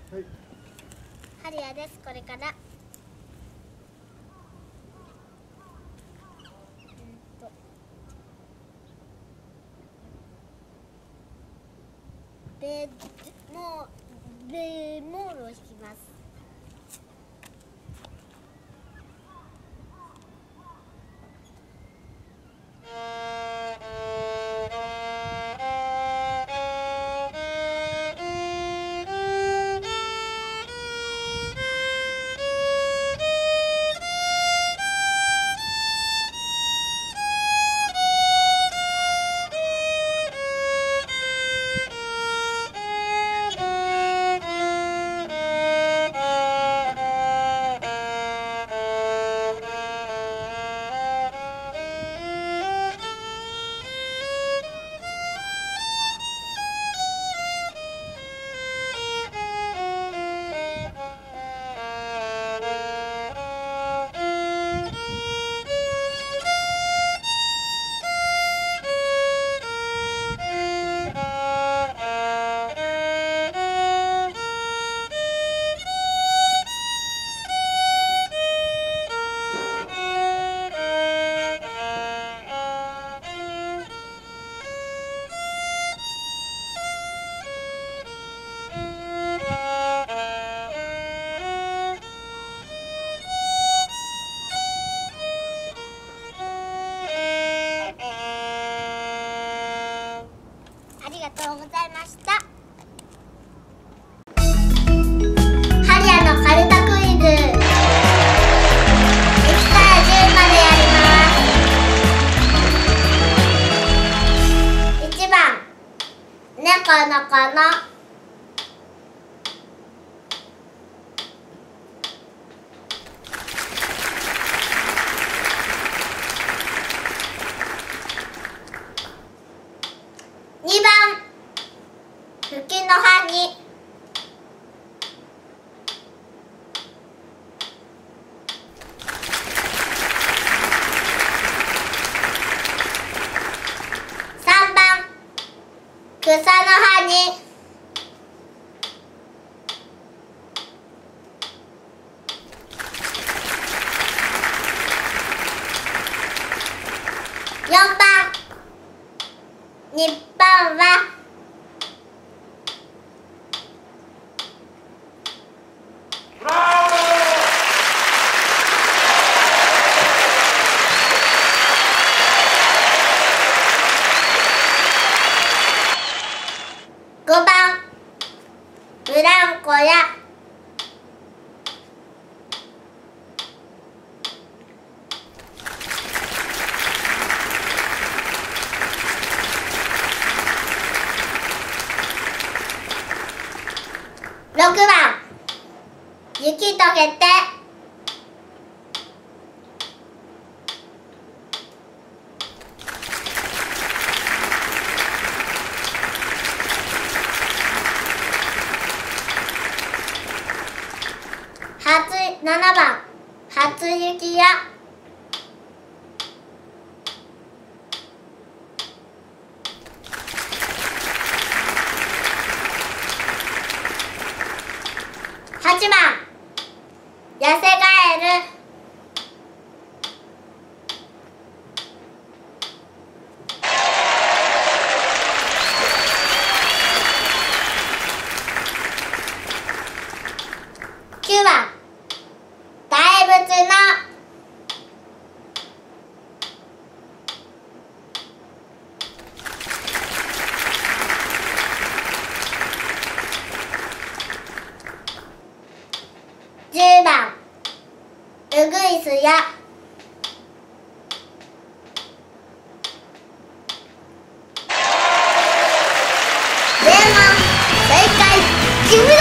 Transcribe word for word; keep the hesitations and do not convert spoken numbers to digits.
はい。 ハリアです。これから。ベモベモールを引きます。ありがとうございました。ハリアのカルタクイズ、いちからじゅうまでやります。いちばん、猫のこの。にばん、ふきのはに。さんばん、草の葉に。よんばん、日本は。ごばん、ブランコや。ろくばん、雪溶けて。ななばん、初雪や。はちばん、痩せガエル。きゅうばん、大仏の。じゅうばん、ウグイスや。全問正解。